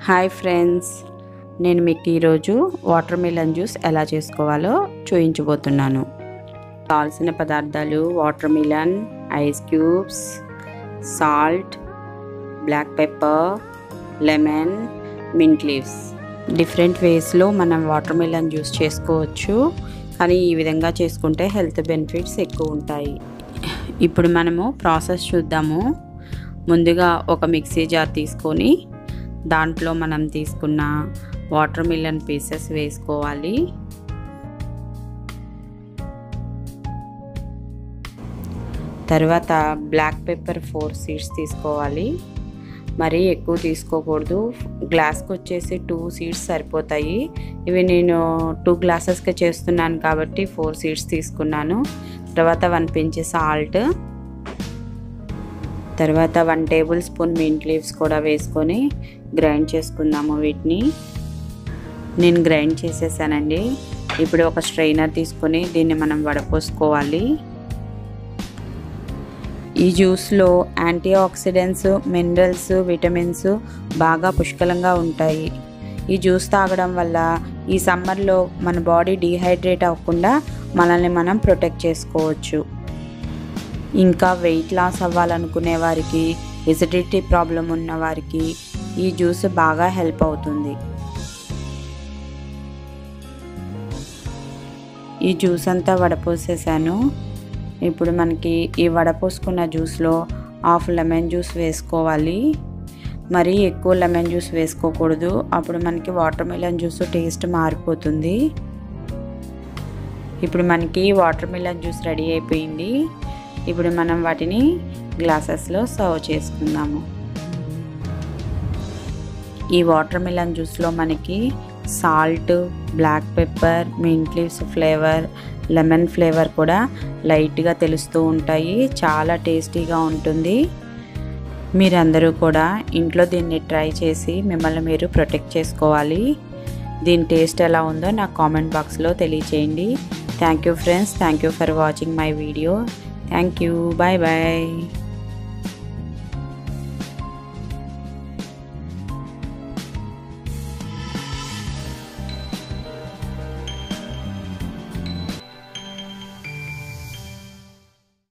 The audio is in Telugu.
హాయ్ ఫ్రెండ్స్, నేను మీకు ఈరోజు వాటర్ మిలన్ జ్యూస్ ఎలా చేసుకోవాలో చూపించబోతున్నాను. కావాల్సిన పదార్థాలు watermelon, ice cubes, salt, black pepper, lemon, mint leaves. Different వేస్లో మనం వాటర్ మిలన్ జ్యూస్ చేసుకోవచ్చు, కానీ ఈ విధంగా చేసుకుంటే హెల్త్ బెనిఫిట్స్ ఎక్కువ ఉంటాయి. ఇప్పుడు మనము ప్రాసెస్ చూద్దాము. ముందుగా ఒక మిక్సీ జార్ తీసుకొని దాంట్లో మనం తీసుకున్న వాటర్ మిలన్ పీసెస్ వేసుకోవాలి. తర్వాత బ్లాక్ పెప్పర్ 4 సీడ్స్ తీసుకోవాలి. మరీ ఎక్కువ తీసుకోకూడదు. గ్లాస్కి వచ్చేసి 2 సీడ్స్ సరిపోతాయి. ఇవి నేను 2 గ్లాసెస్కి చేస్తున్నాను కాబట్టి 4 సీడ్స్ తీసుకున్నాను. తర్వాత 1 పించ్ సాల్ట్, తర్వాత 1 టేబుల్ స్పూన్ మింట్ లీవ్స్ కూడా వేసుకొని గ్రైండ్ చేసుకుందాము. వీటిని నేను గ్రైండ్ చేసేసానండి. ఇప్పుడు ఒక స్ట్రైనర్ తీసుకొని దీన్ని మనం వడపోసుకోవాలి. ఈ జ్యూస్లో యాంటీ ఆక్సిడెంట్స్, మినరల్స్, విటమిన్స్ బాగా పుష్కలంగా ఉంటాయి. ఈ జ్యూస్ తాగడం వల్ల ఈ సమ్మర్లో మన బాడీ డీహైడ్రేట్ అవ్వకుండా మనల్ని మనం ప్రొటెక్ట్ చేసుకోవచ్చు. ఇంకా వెయిట్ లాస్ అవ్వాలనుకునే వారికి, ఎసిడిటీ ప్రాబ్లం ఉన్న వారికి ఈ జ్యూస్ బాగా హెల్ప్ అవుతుంది. ఈ జ్యూస్ అంతా వడపోసేసాను. ఇప్పుడు మనకి ఈ వడపోసుకున్న జ్యూస్లో హాఫ్ లెమన్ జ్యూస్ వేసుకోవాలి. మరీ ఎక్కువ లెమన్ జ్యూస్ వేసుకోకూడదు, అప్పుడు మనకి వాటర్ మిలన్ జ్యూస్ టేస్ట్ మారిపోతుంది. ఇప్పుడు మనకి వాటర్ మిలన్ జ్యూస్ రెడీ అయిపోయింది. ఇప్పుడు మనం వాటిని గ్లాసెస్లో సర్వ్ చేసుకుందాము. ఈ వాటర్ మిలన్ జ్యూస్లో మనకి salt, black pepper, mint leaves flavour, lemon flavour కూడా లైట్గా తెలుస్తూ ఉంటాయి. చాలా టేస్టీగా ఉంటుంది. మీరందరూ కూడా ఇంట్లో దీన్ని ట్రై చేసి మిమ్మల్ని మీరు ప్రొటెక్ట్ చేసుకోవాలి. దీని టేస్ట్ ఎలా ఉందో నాకు కామెంట్ బాక్స్లో తెలియచేయండి. Thank you friends. Thank you for watching my video. Thank you. Bye bye.